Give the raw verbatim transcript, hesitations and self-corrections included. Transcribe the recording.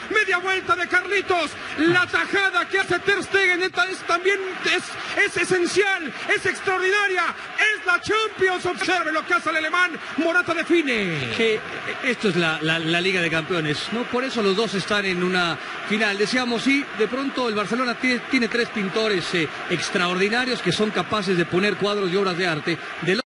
media vuelta de Carlitos, la tajada que hace Ter Stegen es también es, es esencial, es extraordinaria, es la Champions. Observe lo que hace el alemán. Morata define. Que esto es la, la, la Liga de Campeones, ¿no? Por eso los dos están en una final. Decíamos, sí, de pronto el Barcelona tiene, tiene tres pintores eh, extraordinarios que son capaces de poner cuadros y obras de arte. De